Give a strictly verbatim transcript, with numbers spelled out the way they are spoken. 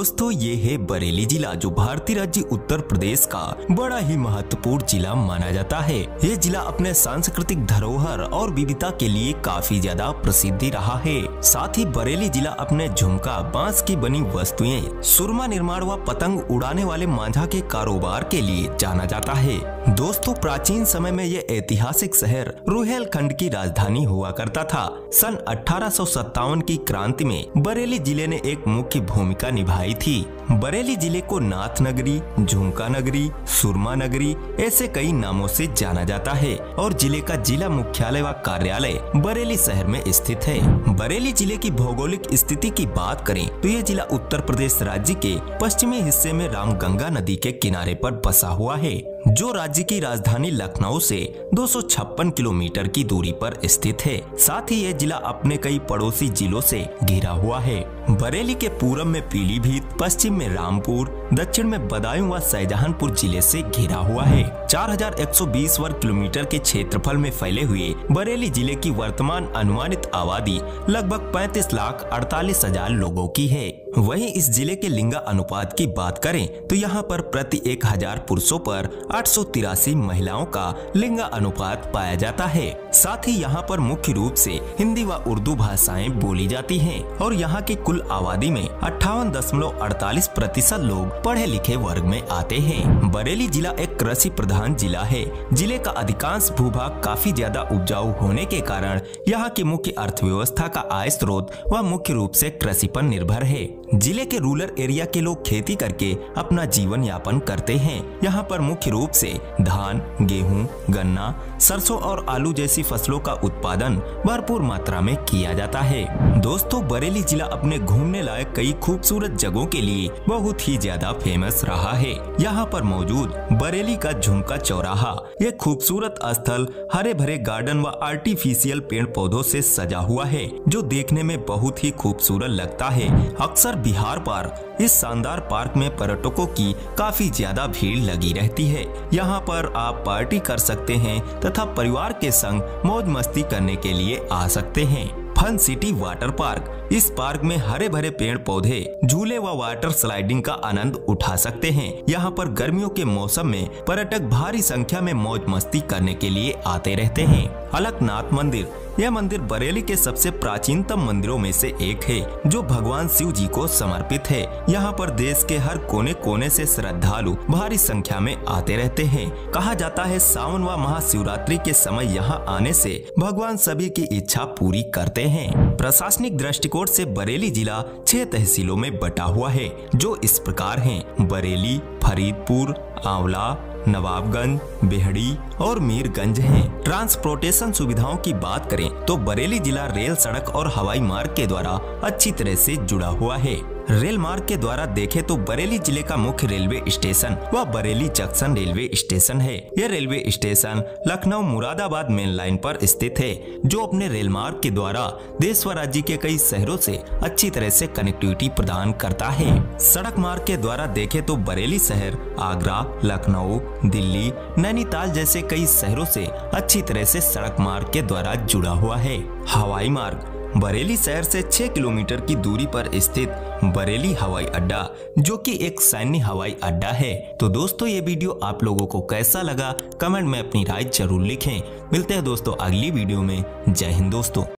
दोस्तों ये है बरेली जिला, जो भारतीय राज्य उत्तर प्रदेश का बड़ा ही महत्वपूर्ण जिला माना जाता है। ये जिला अपने सांस्कृतिक धरोहर और विविधता के लिए काफी ज्यादा प्रसिद्धि रहा है। साथ ही बरेली जिला अपने झुमका, बांस की बनी वस्तुएं, सुरमा निर्माण व पतंग उड़ाने वाले मांझा के कारोबार के लिए जाना जाता है। दोस्तों प्राचीन समय में ये ऐतिहासिक शहर रुहेलखंड की राजधानी हुआ करता था। सन अठारह सौ सत्तावन की क्रांति में बरेली जिले ने एक मुख्य भूमिका निभाई थी। बरेली जिले को नाथ नगरी, झुमका नगरी, सुरमा नगरी ऐसे कई नामों से जाना जाता है और जिले का जिला मुख्यालय व कार्यालय बरेली शहर में स्थित है। बरेली जिले की भौगोलिक स्थिति की बात करें तो यह जिला उत्तर प्रदेश राज्य के पश्चिमी हिस्से में रामगंगा नदी के किनारे पर बसा हुआ है, जो राज्य की राजधानी लखनऊ से दो सौ छप्पन किलोमीटर की दूरी पर स्थित है। साथ ही यह जिला अपने कई पड़ोसी जिलों से घिरा हुआ है। बरेली के पूरब में पीलीभीत, पश्चिम में रामपुर, दक्षिण में बदायूं व शाहजहांपुर जिले से घिरा हुआ है। चार हजार एक सौ बीस वर्ग किलोमीटर के क्षेत्रफल में फैले हुए बरेली जिले की वर्तमान अनुमानित आबादी लगभग पैंतीस लाख अड़तालीस हजार लोगों की है। वहीं इस जिले के लिंगा अनुपात की बात करें तो यहाँ पर प्रति एक हजार पुरुषों पर आठ सौ तिरासी महिलाओं का लिंगा अनुपात पाया जाता है। साथ ही यहाँ पर मुख्य रूप से हिंदी व उर्दू भाषाएं बोली जाती हैं और यहाँ की कुल आबादी में अट्ठावन दशमलव अड़तालीस प्रतिशत लोग पढ़े लिखे वर्ग में आते हैं। बरेली जिला एक कृषि प्रधान जिला है। जिले का अधिकांश भूभाग काफी ज्यादा उपजाऊ होने के कारण यहाँ की मुख्य अर्थव्यवस्था का आय स्रोत व मुख्य रूप से कृषि पर निर्भर है। जिले के रूरल एरिया के लोग खेती करके अपना जीवन यापन करते हैं। यहाँ पर मुख्य रूप से धान, गेहूं, गन्ना, सरसों और आलू जैसी फसलों का उत्पादन भरपूर मात्रा में किया जाता है। दोस्तों बरेली जिला अपने घूमने लायक कई खूबसूरत जगहों के लिए बहुत ही ज्यादा फेमस रहा है। यहाँ पर मौजूद बरेली का झुमका चौराहा ये खूबसूरत स्थल हरे भरे गार्डन व आर्टिफिशियल पेड़ पौधों से सजा हुआ है, जो देखने में बहुत ही खूबसूरत लगता है। अक्सर बिहार पर इस शानदार पार्क में पर्यटकों की काफी ज्यादा भीड़ लगी रहती है। यहाँ पर आप पार्टी कर सकते हैं तथा परिवार के संग मौज मस्ती करने के लिए आ सकते हैं। फन सिटी वाटर पार्क, इस पार्क में हरे भरे पेड़ पौधे, झूले व वाटर स्लाइडिंग का आनंद उठा सकते हैं। यहाँ पर गर्मियों के मौसम में पर्यटक भारी संख्या में मौज मस्ती करने के लिए आते रहते हैं। अलकनाथ मंदिर, यह मंदिर बरेली के सबसे प्राचीनतम मंदिरों में से एक है, जो भगवान शिव जी को समर्पित है। यहाँ पर देश के हर कोने कोने से श्रद्धालु भारी संख्या में आते रहते हैं। कहा जाता है सावन व महाशिवरात्रि के समय यहाँ आने से भगवान सभी की इच्छा पूरी करते हैं। प्रशासनिक दृष्टिकोण से बरेली जिला छह तहसीलों में बटा हुआ है, जो इस प्रकार हैं: बरेली, फरीदपुर, आंवला, नवाबगंज, बेहड़ी और मीरगंज हैं। ट्रांसपोर्टेशन सुविधाओं की बात करें तो बरेली जिला रेल, सड़क और हवाई मार्ग के द्वारा अच्छी तरह से जुड़ा हुआ है। रेल मार्ग के द्वारा देखें तो बरेली जिले का मुख्य रेलवे स्टेशन व बरेली जंक्शन रेलवे स्टेशन है। यह railway station Lucknow Moradabad main line पर स्थित है, जो अपने रेल मार्ग के द्वारा देश व राज्य के कई शहरों से अच्छी तरह से कनेक्टिविटी प्रदान करता है। सड़क मार्ग के द्वारा देखें तो बरेली शहर आगरा, लखनऊ, दिल्ली, नैनीताल जैसे कई शहरों से अच्छी तरह से सड़क मार्ग के द्वारा जुड़ा हुआ है। हवाई मार्ग, बरेली शहर से छह किलोमीटर की दूरी पर स्थित बरेली हवाई अड्डा, जो कि एक सैन्य हवाई अड्डा है। तो दोस्तों ये वीडियो आप लोगों को कैसा लगा कमेंट में अपनी राय जरूर लिखें। मिलते हैं दोस्तों अगली वीडियो में। जय हिंद दोस्तों।